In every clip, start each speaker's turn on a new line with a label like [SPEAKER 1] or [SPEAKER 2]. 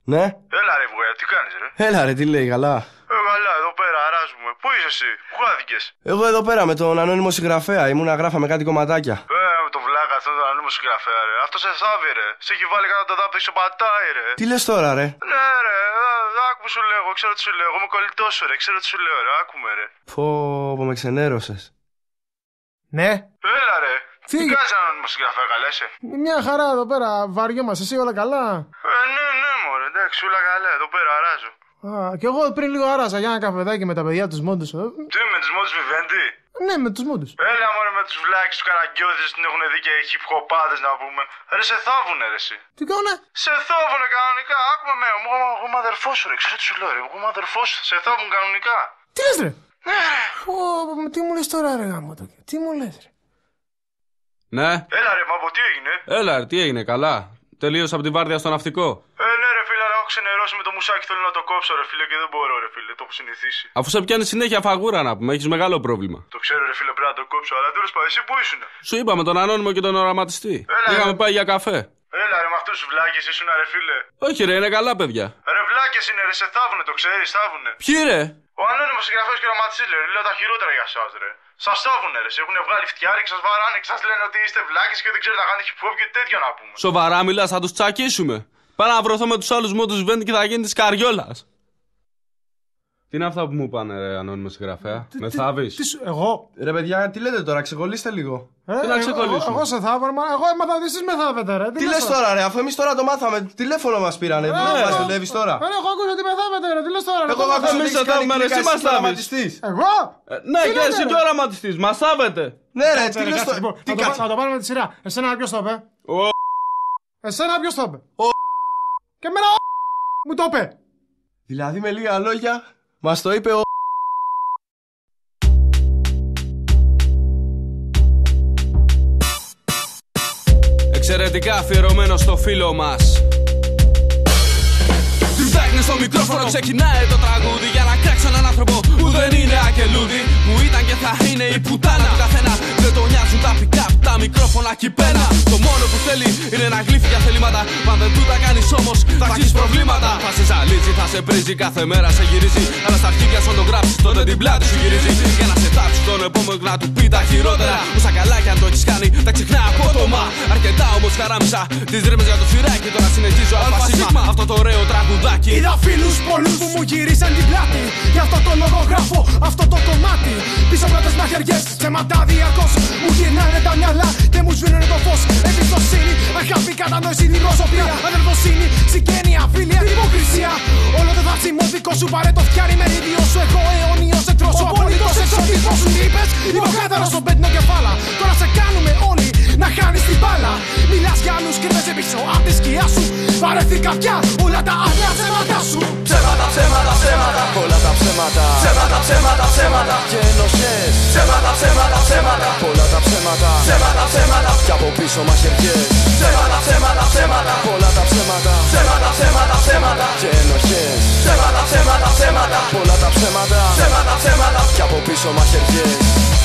[SPEAKER 1] Ναι.
[SPEAKER 2] Έλα ρε Βουγιά, τι κάνεις ρε?
[SPEAKER 1] Έλα ρε, τι λέει, καλά?
[SPEAKER 2] Καλά, εδώ πέρα αράζουμε. Πού είσαι εσύ, πού χάθηκες?
[SPEAKER 1] Εγώ εδώ πέρα με τον ανώνυμο συγγραφέα. Ήμουνα γράφαμε κάτι κομματάκια.
[SPEAKER 2] Με το βλάκα αυτόν τον ανώνυμο συγγραφέα ρε. Αυτό σε θάβει ρε. Σε έχει βάλει κάτω το δάπτο και σε πατάει ρε.
[SPEAKER 1] Τι λες τώρα ρε?
[SPEAKER 2] Ναι ρε, άκου που σου λέω, ξέρω τι σου λέω. Εγώ είμαι κολλητός σου ρε, ξέρω τι σου λέω ρε, άκουμε ρε.
[SPEAKER 1] Πω, με ξενέρωσες.
[SPEAKER 3] Ναι.
[SPEAKER 2] Έλα ρε. Τι κάνεις ανώνυμο συγγραφέα, καλά είσαι?
[SPEAKER 3] Μια χαρά εδώ πέρα, βαριόμαστε. Εσύ όλα καλά?
[SPEAKER 2] Ναι μωρέ, εντάξει, όλα καλά, εδώ πέρα αράζω.
[SPEAKER 3] Κι εγώ πριν λίγο άραζα για ένα καφεδάκι με τα παιδιά τους μόντους.
[SPEAKER 2] Τι με τους μόντους Βιβέντη?
[SPEAKER 3] Ναι, με τους μόντους.
[SPEAKER 2] Έλα μωρέ με τους βλάκες του Καραγκιώδης, την έχουν δει και hip-hopάδες να πούμε. Ρε σε θάβουνε ρε εσύ.
[SPEAKER 3] Τι κάνουνε?
[SPEAKER 2] Σε θάβουνε κανονικά, άκουμε με. Εγώ είμαι αδερφός σου ρε, ξέρω τι σου λέω ρε. Εγώ είμαι αδερφός σου, σε θάβουν κανονικά.
[SPEAKER 3] Τι λες ρε?
[SPEAKER 2] Ναι ρε.
[SPEAKER 3] Τι μου λες τώρα ρε γάμο το? Τι μου λες ρε?
[SPEAKER 4] Ναι.
[SPEAKER 2] Έλα ρε, μα από τι έγινε?
[SPEAKER 4] Έλα ρε, τι έγινε, καλά? Τελείωσα από τη βάρδια στο ναυτικό.
[SPEAKER 2] Ναι ρε φίλε, αλλά έχω ξενερώσει με το μουσάκι, θέλω να το κόψω ρε φίλε και δεν μπορώ ρε φίλε, το έχω συνηθίσει.
[SPEAKER 4] Αφού σε πιάνει συνέχεια φαγούρα να πούμε, έχεις μεγάλο πρόβλημα.
[SPEAKER 2] Το ξέρω ρε φίλε, πρέπει να το κόψω, αλλά τέλος πάντων, εσύ πού ήσουν?
[SPEAKER 4] Σου είπα με τον ανώνυμο και τον οραματιστή. Είχαμε πάει για καφέ.
[SPEAKER 2] Έλα ρε, με αυτούς τους βλάκες ήσουν ρε φίλε.
[SPEAKER 4] Όχι ρε, είναι καλά παιδιά.
[SPEAKER 2] Ρε βλάκες είναι ρε, σε θάβουνε, το ξέρεις, θάβουνε.
[SPEAKER 4] Ποιοι ρε?
[SPEAKER 2] Ο ανώνυμος συγγραφέας και ο οραματιστής λέει, λέω τα χειρότερα για εσάς ρε. Σας θάβουνε ρε, σε έχουν βγάλει φτιάρι και σας βαράνε και σας λένε ότι είστε βλάκες και δεν ξέρετε να κάνετε hip hop και τέτοια να πούμε.
[SPEAKER 4] Σοβαρά μιλάς, θα τους τσακίσουμε. Πάμε να βρεθώ με τους άλλους μόντους Βιβέντη και θα γίνει της καριόλας. Τι είναι αυτά που μου πάνε ρε ανώνυμο συγγραφέα? Με θάβεις?
[SPEAKER 3] Εγώ?
[SPEAKER 1] Ρε παιδιά, τι λέτε τώρα, ξεκολλήστε λίγο.
[SPEAKER 4] Τι να ξεκολλήσουμε?
[SPEAKER 3] Εγώ σε θάβω, εγώ έμαθα ότι εσείς με θάβετε ρε.
[SPEAKER 1] Τι λες τώρα ρε, αφού εμείς τώρα το μάθαμε, τηλέφωνο μας πήρανε. Πού μας δουλεύεις τώρα?
[SPEAKER 3] Εγώ ακούσα ότι με θάβετε ρε, τι λες τώρα?
[SPEAKER 1] Εγώ ακούσα ότι έχεις κάνει κλικά, εσύ είσαι οραματιστής.
[SPEAKER 3] Εγώ?
[SPEAKER 4] Ναι, και εσύ και οραματιστής, μας θάβετε.
[SPEAKER 1] Ναι ρε, τι λες τώρα?
[SPEAKER 3] Να το πάρουμε με τη σειρά. Εσένα ποιος το είπε? Εσένα ποιος το είπε? Και εμένα μου το είπε.
[SPEAKER 1] Δηλαδή με λίγα λόγια μας το είπε ο...
[SPEAKER 4] Εξαιρετικά αφιερωμένο στο φίλο μας. Τρουφτάχνε στο μικρόφωνο, ξεκινάει το τραγούδι για να κράξω έναν άνθρωπο που δεν είναι ακελούδι. Που ήταν και θα είναι η πουτάνα του καθένα. Δεν τον νοιάζουν τα pick-up, τα μικρόφωνα κυπένα. Το μόνο που θέλει είναι να γλύφει για θελήματα. Μα δεν του τα κάνεις όμως, θα έχεις προβλήματα. Θα σε ζαλίζει, θα σε πρίζει, κάθε μέρα σε γυρίζει. Αλλά στα αρχίδια σου το γράψεις, τότε την πλάτη σου γυρίζει. Για να σε τάψει τον επόμενο να του πει τα χειρότερα. Όσα καλά κι αν το έχεις κάνει, τα ξεχνά απότομα. Αρκετά όμως χαράμισα τις ρήμες για το σφυράκι. Τώρα συνεχίζω αλφα-σίγμα αυτό το ωραίο τραγουδάκι.
[SPEAKER 5] Είδα φίλους πολλούς που μου γύρισαν την πλάτη. Γι' αυτό το λόγο γράφω αυτό το κομμάτι. Πίσω πλάτες μαχαιριές, ψέματα διαρκώς. Μου γυρνάνε τα μυαλά και μου σβήνουνε το φως. Εμπιστοσύνη, αγάπη, κατανόηση, δημοσιοπία. Αδερφοσύνη, συγγένεια, φίλια, υποκρισία. Όλο το δάψιμο δικό σου πάρε το φτιάρι με ίδιο σου. Εγώ αιώνιος εχθρός σου, απόλυτος εξωτικός σου. Τι είπες, υποκάθαρο στο πέτεινο κεφάλα. Τώρα σε κάνουμε όλοι να χάνεις την μπάλα. Μιλάς για άλλους και κρύβεσαι πίσω απ' τη σκιά σου. Βαρέθηκα πια όλα τα άλλα ψέματα σου.
[SPEAKER 6] Ψέματα, ψέματα, ψέματα. Όλα τα ψέματα. Ψέματα, ψέματα, ψέματα. Και ενοχές. Ψέματα, ψέματα, ψέματα. Όλα τα ψέματα. Ψέματα, ψέματα. Κι από πίσω μαχαιριές. Ψέματα, ψέματα, ψέματα. Όλα τα ψέματα. Ψέματα, ψέματα, ψέματα. Και ενοχές. Ψέματα, ψέματα, ψέματα. Όλα τα ψέματα. Ψέματα, ψέματα. Κι από πίσω μαχαιριές.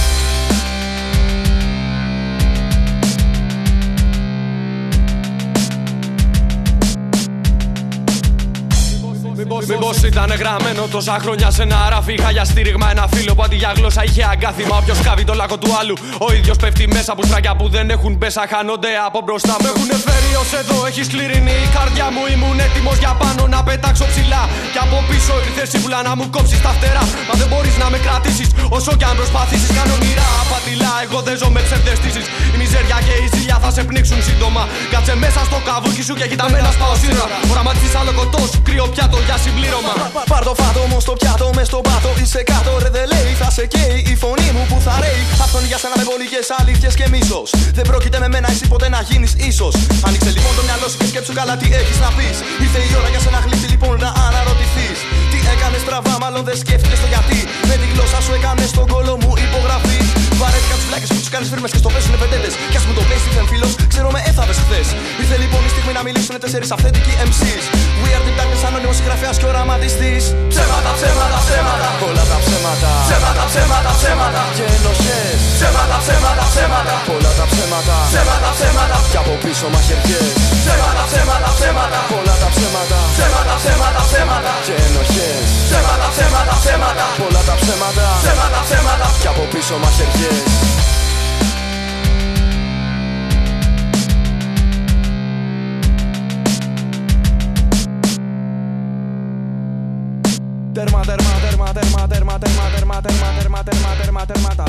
[SPEAKER 4] Μήπως ήταν γραμμένο τόσα χρόνια σε ένα ράφι. Είχα για στήριγμα ένα φίλο που αντί για γλώσσα είχε αγκάθημα. Όποιος κάβει το λάκκο του άλλου, ο ίδιος πέφτει μέσα. Που στράκια που δεν έχουν πέσα χάνονται από μπροστά μου. Έχουνε φέρει ως εδώ, έχει σκληρινή η καρδιά μου. Ήμουν έτοιμος για πάνω να πετάξω ψηλά. Κι από πίσω ήρθε σύμβουλα να μου κόψεις τα φτερά. Μα δεν μπορείς να με κρατήσεις όσο κι αν προσπαθήσεις. Κάνω όνειρα απατηλά, εγώ δεν ζω με ψευδαισθήσεις. Η μιζέρια και η ζήλια θα σε πνίξουν σύντομα. Κάτσε μέσα στο καβούκι σου και κοιταμένα σπάω σύνορα. Οραματιστής άλλο κοτός, κρύο πιάτο για συμπλήρωμα.
[SPEAKER 6] Πάρ' το φάτομο στο πιάτο, μες στο πάτο. Είσαι κάτω, ρε δεν λέει. Θα σε καίει η φωνή μου που θα ρέει. Αυτό είναι για σένα με πολικές αλήθειες και μίσος. Δεν πρόκειται με μένα εσύ ποτέ να γίνεις ίσως. Άνοιξε λοιπόν το μυαλό σου και σκέψου καλά τι έχεις να πεις. Ήρθε η ώρα για σένα γλύψη λοιπόν να αναρωτηθείς. Τι έκανες στραβά, μάλλον δεν σκέφτηκες το γιατί. Με τη γλώσσα σου έκανες τον κόλο μου υπογραφή. Βαρέθηκα τους βλάκες που τους κάνεις φίρμες και στο πέσουνε πεντέτες. Κι ας μου το πες τι φίλος, ξέρω με έθαβες χθες. Ήρθε λοιπόν η στιγμή να μιλήσουνε 4 αυθεντικοί MCs. We are the darkness, ανώνυμος συγγραφέας και οραματιστής. Ψέματα, ψέματα, ψέματα. Όλα τα ψέματα. Ψέματα, ψέματα, ψέματα. Και ενοχές. Ψέματα, ψέματα, ψέματα. Όλα τα ψέματα. Ψέματα, ψέματα. Κι από πίσω μαχαιριές. Ψέματα, ψέματα, ψέματα. Όλα τα ψέματα. Ψέματα, ψέματα, ψέματα και ενοχές. Ψέματα, ψέματα, ψέματα, πολλά τα ψέματα. Ψέματα, ψέματα κι από πίσω μαχαιριές. Τέρμα, τέρμα, τέρμα, τέρμα, τέρμα, τέρμα, τέρμα, τέρμα, τέρμα, τέρμα, τέρμα, τέρμα, τα